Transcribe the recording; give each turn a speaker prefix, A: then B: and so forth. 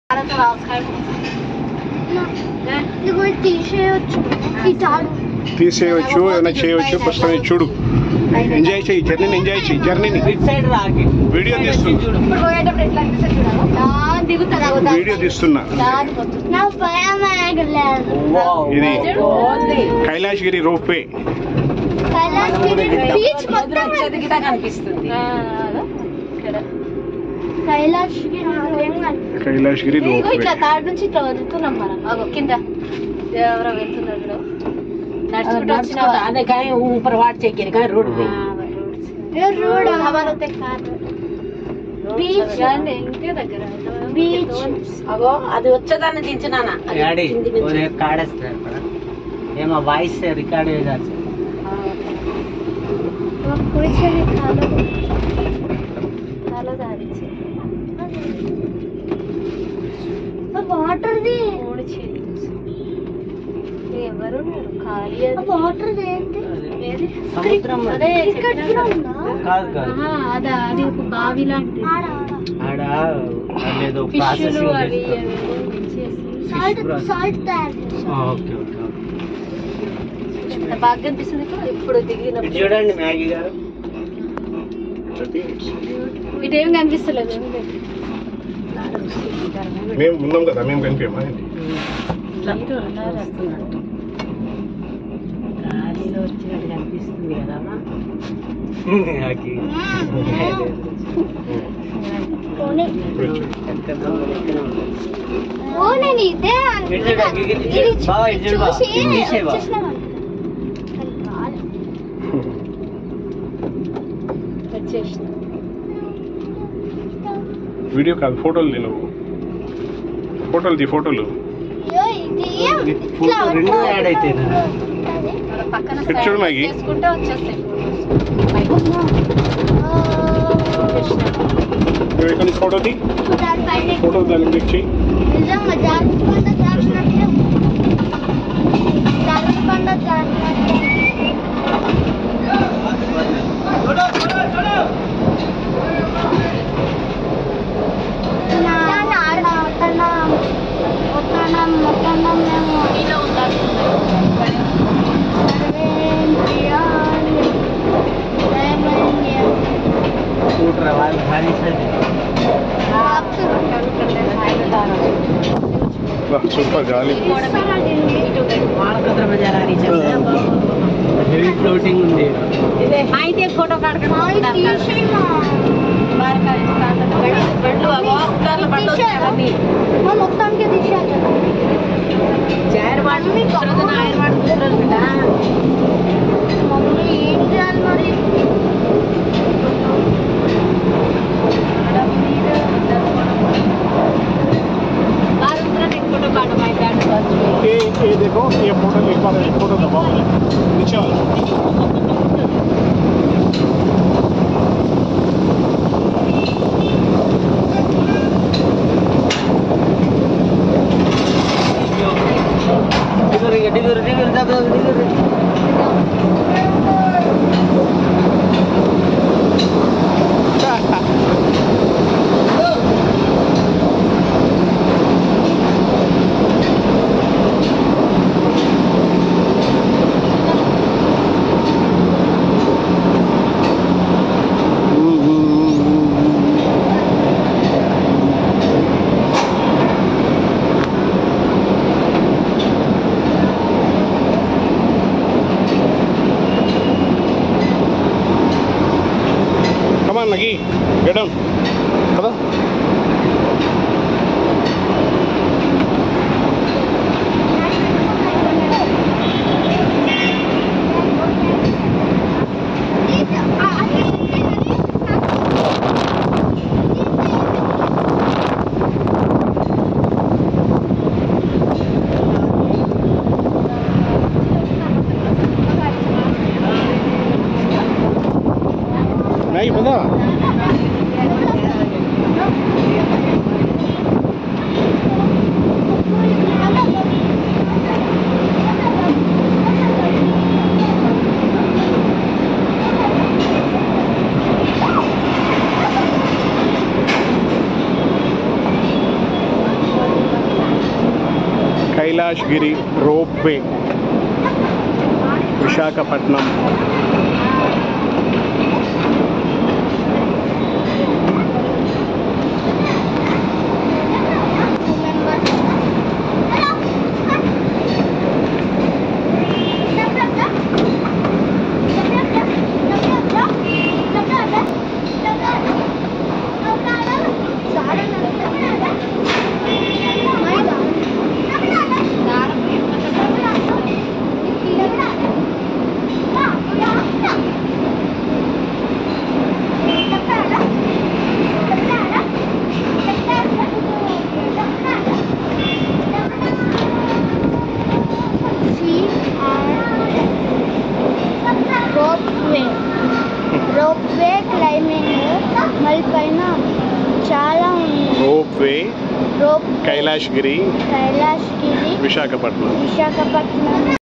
A: తీసేయచ్చు, ఏమైనా చేయవచ్చు. ప్రస్తుతం చూడు, ఎంజాయ్ చేయి జర్నీని, ఎంజాయ్ చేయి జర్నీని. వీడియో తీస్తున్నా. ఇది కైలాసగిరి రోప్వే. కైలాసగిరి రోప్వే
B: నుంచి ఇట్లా వదులుతున్నాం మనం. కింద ఎవరో వెళ్తున్నారు, అదే కానీ ఊపర్ వాట్ చెక్కిరు కానీ రోడ్ रोड हमारे ते कार बीच यानी इंटे దగ్గర बीच అగో అది వచ్చేదాన్ని దించనానా యాడి ఒరే కాడేస్తారు కదా ఏమో వాయిస్ రికార్డ్ చేయాలి वो कुछ नहीं खालो दादी वो वाटर दी ओडची ఎవరు ఖాళీ అది వాటర్ ఏంటి ఏది సముద్రం అదే ఇక్కడ ఉందా కాదు కాదు అద అది ఒక బావి లాంటిది ఆడ అదేదో ప్రాసెసింగ్ అవి సాల్ట్ తయారు ఓకే ఓకే ఎంత బాగా అనిపిస్తుంది ఇప్పుడు దిగినప్పుడు చూడండి మ్యాగీ గారు ఇదేం కనిపిస్తలేదు
A: మేము ఉన్నాం కదా మేము కనిపించమా
B: గాలిలో వచ్చినట్టు కనిపిస్తుంది కదా
A: వీడియో కాదు ఫోటోలు తీ నువ్వు ఫోటోలు తీ ఫోటోలు
B: రెండు యాడ్ అయితే
A: చూడు మ్యాగీ ఇక్కడ ఫోటో తీ ఫోటో దాన్ని క్లిక్ చేయి super గాలి హెవీ ఫ్లోటింగ్ ఉంది
B: అయితే ఫోటో మొత్తానికి తీసేయాలి మమ్మీ ఏం చేయాలి మరి
A: ये देखो ये फोटो एक बार फोटो दबाओ नीचे वाला lagi, get down. Apa? नहीं पता Kailasagiri Ropeway Visakhapatnam.
C: Ropeway climbing మల్పైన చాలా
A: Ropeway Kailashgiri
C: Kailashgiri
A: Visakhapatnam.